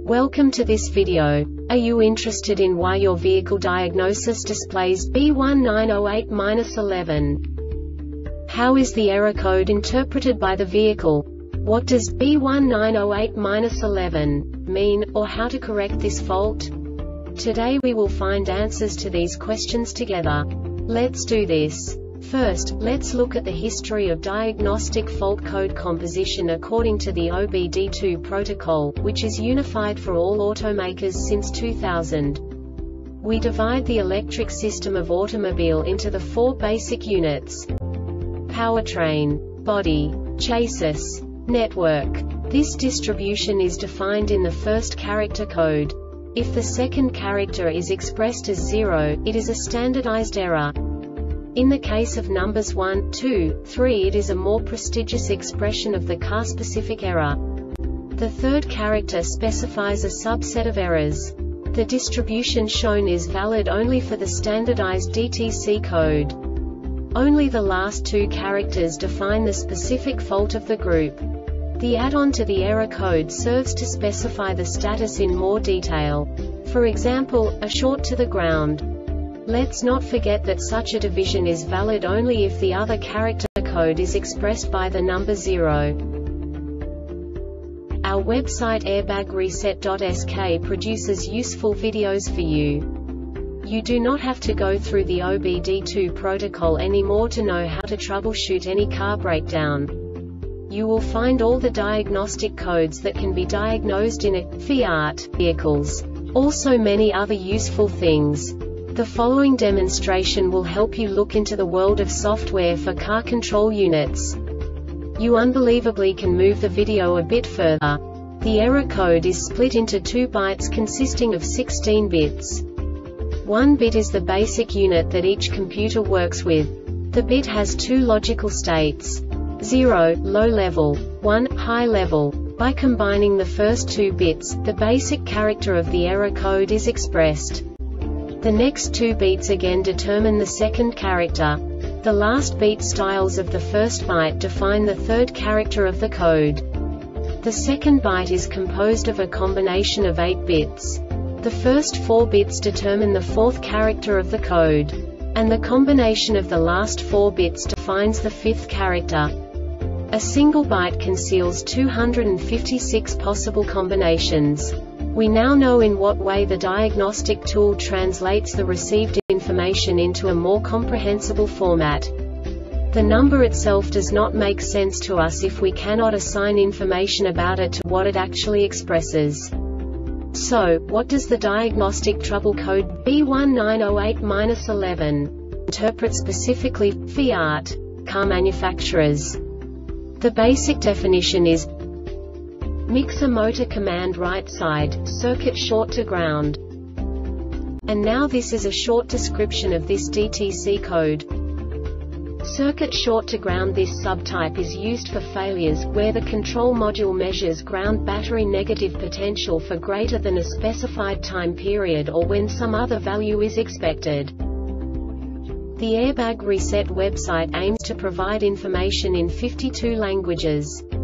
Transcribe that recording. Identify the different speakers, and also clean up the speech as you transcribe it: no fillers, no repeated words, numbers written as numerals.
Speaker 1: Welcome to this video. Are you interested in why your vehicle diagnosis displays B1908-11? How is the error code interpreted by the vehicle? What does B1908-11 mean, or how to correct this fault? Today we will find answers to these questions together. Let's do this. First, let's look at the history of diagnostic fault code composition according to the OBD2 protocol, which is unified for all automakers since 2000. We divide the electric system of automobile into the four basic units: powertrain, body, chassis, network. This distribution is defined in the first character code. If the second character is expressed as 0, it is a standardized error. In the case of numbers 1, 2, 3, it is a more prestigious expression of the car-specific error. The third character specifies a subset of errors. The distribution shown is valid only for the standardized DTC code. Only the last two characters define the specific fault of the group. The add-on to the error code serves to specify the status in more detail. For example, a short to the ground. Let's not forget that such a division is valid only if the other character code is expressed by the number 0. Our website airbagreset.sk produces useful videos for you. You do not have to go through the OBD2 protocol anymore to know how to troubleshoot any car breakdown. You will find all the diagnostic codes that can be diagnosed in a Fiat vehicles. Also many other useful things. The following demonstration will help you look into the world of software for car control units. You unbelievably can move the video a bit further. The error code is split into 2 bytes consisting of 16 bits. 1 bit is the basic unit that each computer works with. The bit has 2 logical states: 0, low level, 1, high level. By combining the first 2 bits, the basic character of the error code is expressed. The next 2 beats again determine the second character. The last beat styles of the first byte define the third character of the code. The second byte is composed of a combination of 8 bits. The first 4 bits determine the fourth character of the code. And the combination of the last 4 bits defines the fifth character. A single byte conceals 256 possible combinations. We now know in what way the diagnostic tool translates the received information into a more comprehensible format. The number itself does not make sense to us if we cannot assign information about it to what it actually expresses. So, what does the diagnostic trouble code B1908-11 interpret specifically for Fiat car manufacturers? The basic definition is: mixer motor command right side, circuit short to ground. And now this is a short description of this DTC code. Circuit short to ground. This subtype is used for failures where the control module measures ground battery negative potential for greater than a specified time period or when some other value is expected. The Airbag Reset website aims to provide information in 52 languages.